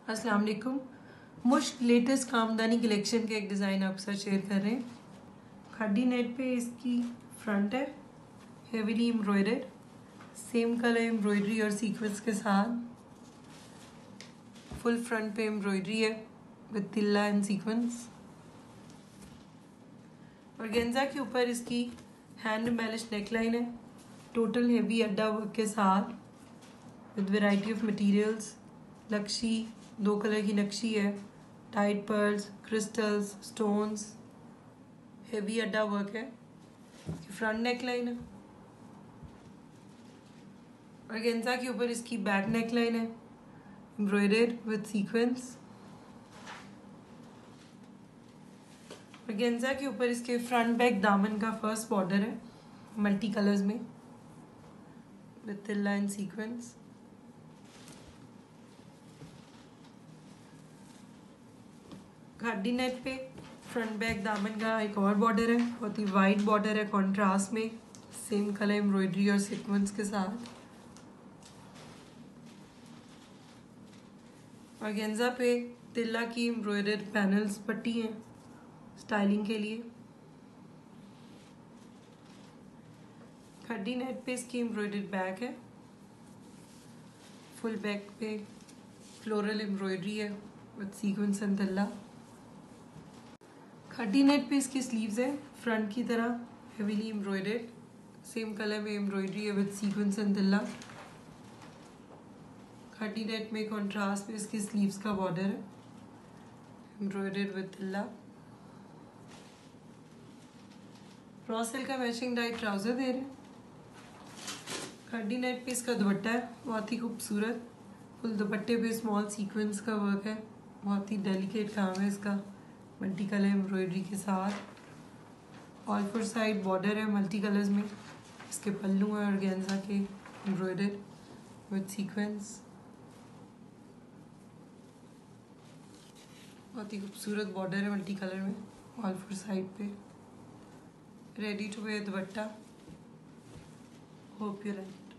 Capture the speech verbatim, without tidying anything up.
अस्सलाम वालेकुम। मुश्क लेटेस्ट कामदानी कलेक्शन के एक डिज़ाइन आपके साथ शेयर कर रहे हैं। खड्डी नेट पे इसकी फ्रंट है, heavily embroidered, same colour embroidery और सीक्वेंस के साथ। फुल फ्रंट पे एम्ब्रॉयडरी है विद तिल्ला एंड सीक्वेंस। ऑर्गेन्जा के ऊपर इसकी हैंड एम्बेलिश नेकलाइन है, टोटल हेवी अड्डा वर्क के साथ विद वैरायटी ऑफ मटेरियल्स। नक्शी दो कलर की नक्शी है, tight pearls, crystals, stones, heavy अड्डा वर्क है। फ्रंट नेकलाइन है। ऑर्गेन्जा के ऊपर इसकी बैक नेकलाइन है, एम्ब्रॉयडर्ड विद सीक्वेंस। ऑर्गेन्जा के ऊपर इसके फ्रंट बैक दामन का फर्स्ट बॉर्डर है, मल्टी कलर्स में विद तिल्ला एंड सीक्वेंस। खड्डी नेट पे फ्रंट बैक दामन का एक और बॉर्डर है, बहुत ही वाइड बॉर्डर है कॉन्ट्रास्ट में, सेम कलर एम्ब्रॉयडरी और सीक्वेंस के साथ। ऑर्गेन्जा पे तिल्ला की एम्ब्रॉयडर्ड पैनल्स पट्टी हैं स्टाइलिंग के लिए। खड्डी नेट पे इसकी एम्ब्रॉयडर्ड बैक है, फुल बैक पे फ्लोरल एम्ब्रॉयडरी है विद सीक्वेंस एंड तिल्ला। खड्डी नेट पे इसकी स्लीव्स है, फ्रंट की तरह हेवीली एम्ब्रॉयडर्ड, सेम कलर में एम्ब्रॉयडरी है विद सीक्वेंस एंड तिल्ला। खड्डी नेट में कॉन्ट्रास्ट में इसकी स्लीव्स का बॉर्डर है, एम्ब्रॉयडर्ड विद तिल्ला। रॉ सिल्क का मैचिंग डाइट ट्राउजर दे रहे हैं। खड्डी नेट पे इसका दुपट्टा है, बहुत ही खूबसूरत। फुल दुपट्टे पे स्मॉल सीक्वेंस का वर्क है, बहुत ही डेलिकेट काम है इसका, मल्टी कलर एम्ब्रॉयडरी के साथ। ऑल फोर साइड बॉर्डर है मल्टी कलर्स में। इसके पल्लू है ऑर्गेन्जा के एम्ब्रॉयडर्ड विद सीक्वेंस। बहुत ही खूबसूरत बॉर्डर है मल्टी कलर में ऑल फोर साइड पे। Ready to wear dupatta. Hope you like.